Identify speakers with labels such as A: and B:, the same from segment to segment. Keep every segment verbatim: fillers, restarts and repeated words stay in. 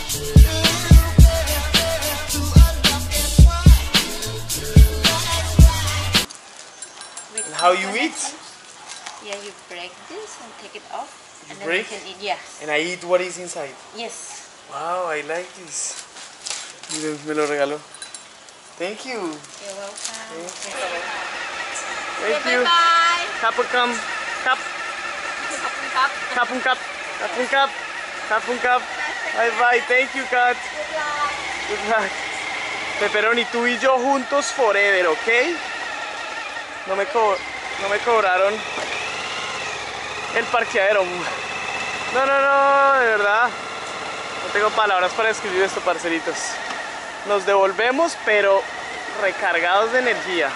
A: And how you eat?
B: Yeah, you break this and take it off.
A: You
B: and
A: break?
B: Then you can eat. Yes.
A: And I eat what is inside.
B: Yes.
A: Wow, I like this. Miren, me lo regaló. Thank you.
B: You're welcome.
A: Thank
B: Okay,
A: you.
B: bye-bye.
A: Kapukam. Kap.
B: Cup.
A: Kapun kap. Kapun kap. Kapun kap. Bye bye. Thank you, Kat.
B: Good luck.
A: Good luck. Pepperoni, tú y yo juntos forever, ¿ok? No me, co no me cobraron el parqueadero. No, no, no, de verdad. No tengo palabras para describir esto, parceritos. Nos devolvemos, pero recargados de energía.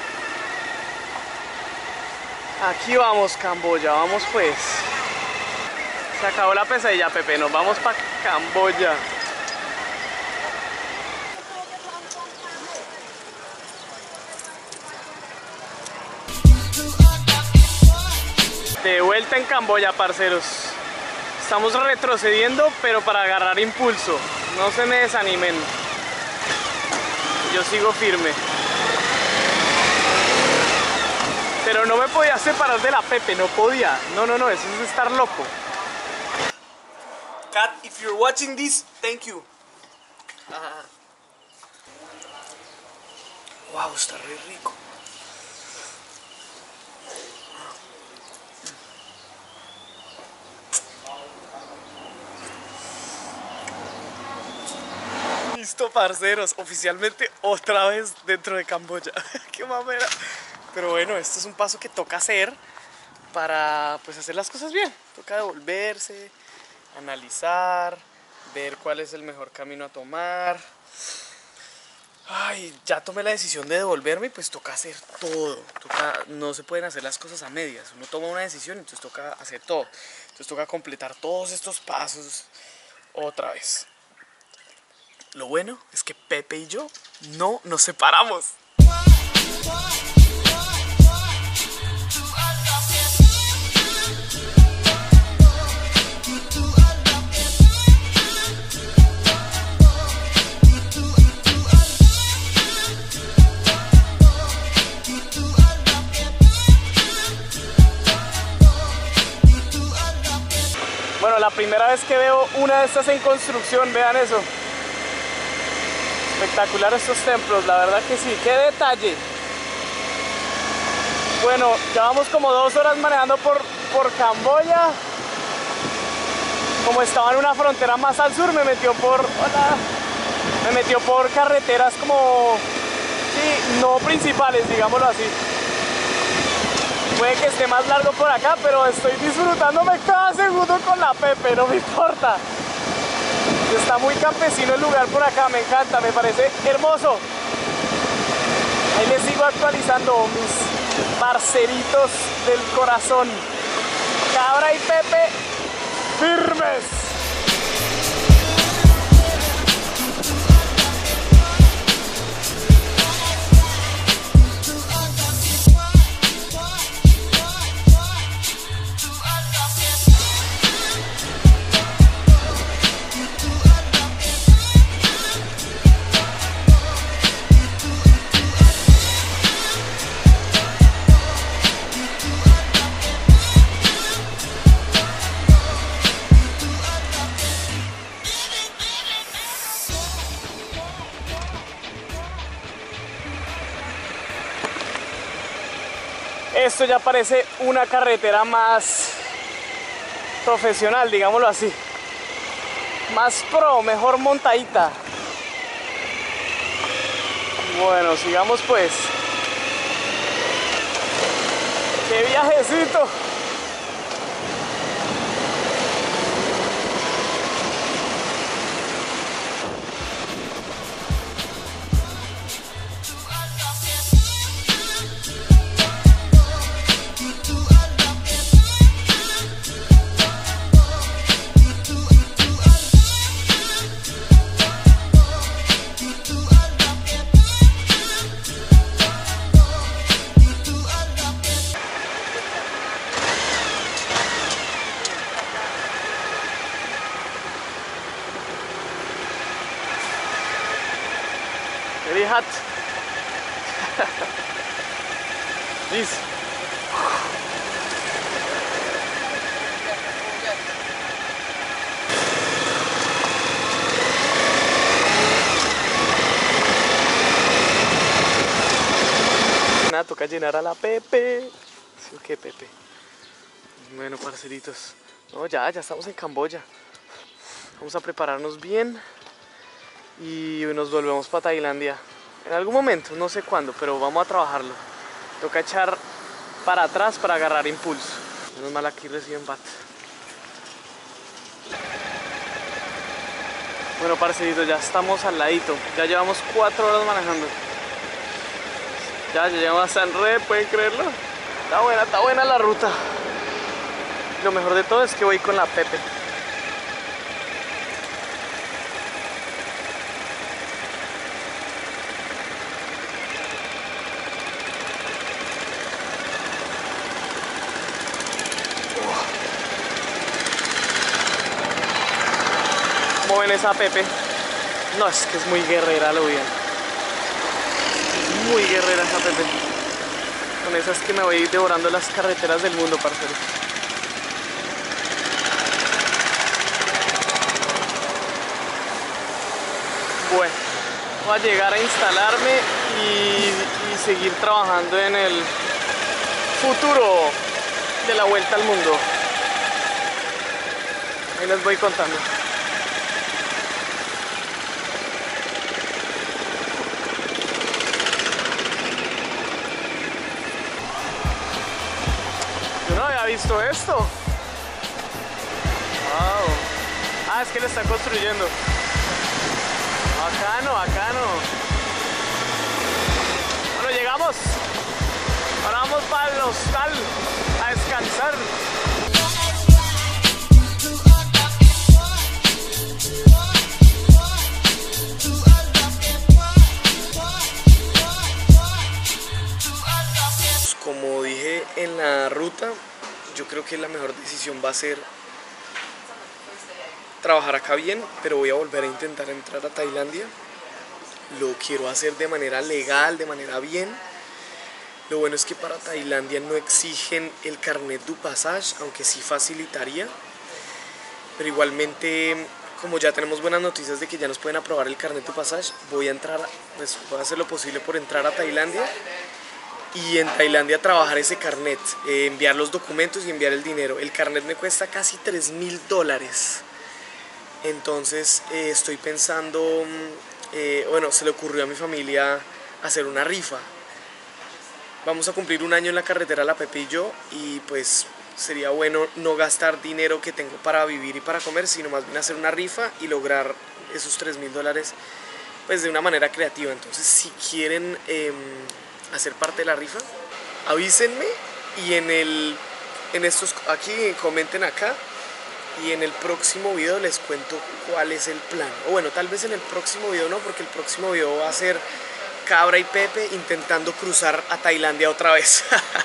A: Aquí vamos, Camboya, vamos pues. Se acabó la pesadilla, Pepe, nos vamos para Camboya. De vuelta en Camboya, parceros. Estamos retrocediendo, pero para agarrar impulso. No se me desanimen. Yo sigo firme. Pero no me podía separar de la Pepe, no podía. No, no, no, eso es estar loco. Kat, if you're watching this, thank you. Ah. Wow, está re rico. Listo, parceros, oficialmente otra vez dentro de Camboya. Qué mamera. Pero bueno, esto es un paso que toca hacer para pues hacer las cosas bien. Toca devolverse, analizar, ver cuál es el mejor camino a tomar. Ay, ya tomé la decisión de devolverme y pues toca hacer todo. Toca, no se pueden hacer las cosas a medias. Uno toma una decisión y entonces toca hacer todo. Entonces toca completar todos estos pasos otra vez. Lo bueno es que Pepe y yo no nos separamos. Bueno, la primera vez que veo una de estas en construcción, vean eso. Espectacular estos templos, la verdad que sí, qué detalle. Bueno, ya vamos como dos horas manejando por, por Camboya. Como estaba en una frontera más al sur, me metió por, hola, me metió por carreteras como, sí, no principales, digámoslo así. Puede que esté más largo por acá, pero estoy disfrutándome cada segundo con la Pepe, no me importa. Está muy campesino el lugar por acá, me encanta, me parece hermoso. Ahí les sigo actualizando, mis parceritos del corazón. Cabra y Pepe, firmes. Esto ya parece una carretera más profesional, digámoslo así. Más pro, mejor montadita. Bueno, sigamos pues. ¡Qué viajecito! Very hot. This. Nada, toca llenar a la Pepe. ¿Sí o qué, Pepe? Bueno, parceritos. No, ya, ya estamos en Camboya. Vamos a prepararnos bien y nos volvemos para Tailandia. En algún momento, no sé cuándo, pero vamos a trabajarlo. Toca echar para atrás para agarrar impulso. Menos mal aquí reciben bat. Bueno, parceritos, ya estamos al ladito. Ya llevamos cuatro horas manejando. Ya, ya llegamos a San Re, ¿pueden creerlo? Está buena, está buena la ruta. Lo mejor de todo es que voy con la Pepe. ¿Cómo ven esa Pepe? No, es que es muy guerrera, lo bien. Muy guerrera esa Pepe. Con esas que me voy devorando las carreteras del mundo, parceros. Bueno, voy a llegar a instalarme y, y seguir trabajando en el futuro de la vuelta al mundo. Ahí les voy contando. Yo no había visto esto. Wow. Ah, es que lo están construyendo. Bacano, bacano. Bueno, llegamos. Ahora vamos para el hostal a descansar. Como dije en la ruta, yo creo que la mejor decisión va a ser trabajar acá bien, pero voy a volver a intentar entrar a Tailandia. Lo quiero hacer de manera legal, de manera bien. Lo bueno es que para Tailandia no exigen el carnet du passage, aunque sí facilitaría. Pero igualmente, como ya tenemos buenas noticias de que ya nos pueden aprobar el carnet du passage, voy a entrar, pues voy a hacer lo posible por entrar a Tailandia. Y en Tailandia trabajar ese carnet, eh, enviar los documentos y enviar el dinero. El carnet me cuesta casi tres mil dólares. Entonces eh, estoy pensando, eh, bueno, se le ocurrió a mi familia hacer una rifa. Vamos a cumplir un año en la carretera la Pepe y yo, y pues sería bueno no gastar dinero que tengo para vivir y para comer, sino más bien hacer una rifa y lograr esos tres mil dólares pues de una manera creativa. Entonces si quieren eh, hacer parte de la rifa, avísenme y en, el, en estos, aquí comenten acá. Y en el próximo video les cuento cuál es el plan. O bueno, tal vez en el próximo video no, porque el próximo video va a ser Cabra y Pepe intentando cruzar a Tailandia otra vez.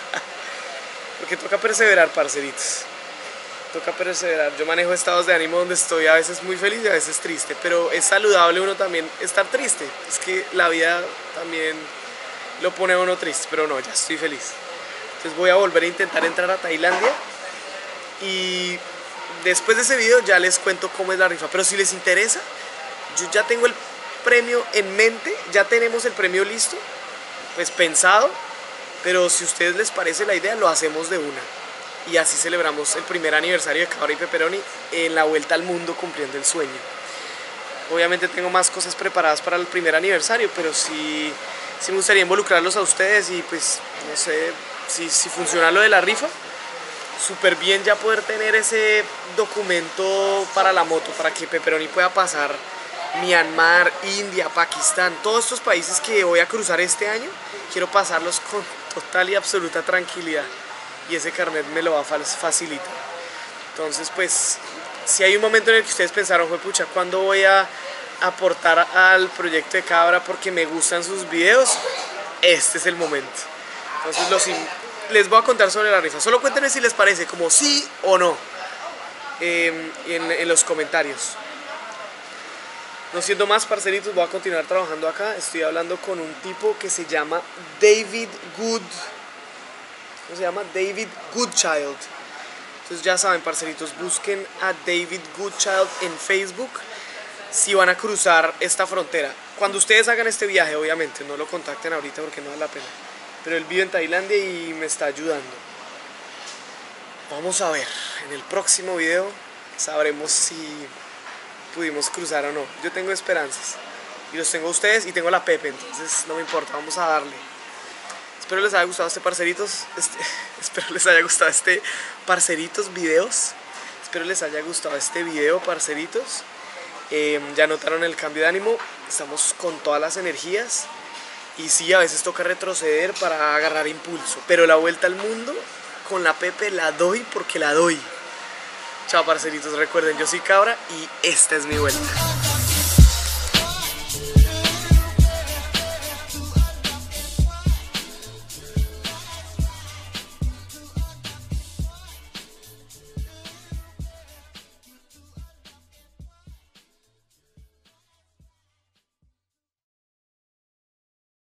A: Porque toca perseverar, parceritos. Toca perseverar. Yo manejo estados de ánimo donde estoy a veces muy feliz y a veces triste. Pero es saludable uno también estar triste. Es que la vida también lo pone a uno triste. Pero no, ya estoy feliz. Entonces voy a volver a intentar entrar a Tailandia. Y después de ese video ya les cuento cómo es la rifa. Pero si les interesa, yo ya tengo el premio en mente. Ya tenemos el premio listo, pues pensado. Pero si a ustedes les parece la idea, lo hacemos de una. Y así celebramos el primer aniversario de Cabra y Pepperoni en la vuelta al mundo, cumpliendo el sueño. Obviamente tengo más cosas preparadas para el primer aniversario, pero sí, sí me gustaría involucrarlos a ustedes. Y pues, no sé, si, si funciona lo de la rifa, súper bien ya poder tener ese documento para la moto, para que Pepperoni pueda pasar Myanmar, India, Pakistán, todos estos países que voy a cruzar este año, quiero pasarlos con total y absoluta tranquilidad, y ese carnet me lo va a facilitar. Entonces pues, si hay un momento en el que ustedes pensaron, fue pucha, ¿cuándo voy a aportar al proyecto de Cabra porque me gustan sus videos? Este es el momento. Entonces los les voy a contar sobre la rifa. Solo cuéntenme si les parece como sí o no eh, en, en los comentarios. No siendo más, parceritos, voy a continuar trabajando acá. Estoy hablando con un tipo que se llama David Good. ¿Cómo se llama? David Goodchild. Entonces ya saben, parceritos, busquen a David Goodchild en Facebook si van a cruzar esta frontera. Cuando ustedes hagan este viaje, obviamente, no lo contacten ahorita porque no vale la pena. Pero él vive en Tailandia y me está ayudando. Vamos a ver, en el próximo video sabremos si pudimos cruzar o no. Yo tengo esperanzas y los tengo a ustedes y tengo a la Pepe, entonces no me importa, vamos a darle. Espero les haya gustado este parceritos, este, espero les haya gustado este parceritos videos. Espero les haya gustado este video, parceritos. Eh, ya notaron el cambio de ánimo, estamos con todas las energías. Y sí, a veces toca retroceder para agarrar impulso, pero la vuelta al mundo con la Pepe la doy porque la doy. Chao, parceritos, recuerden, yo soy Cabra y esta es mi vuelta.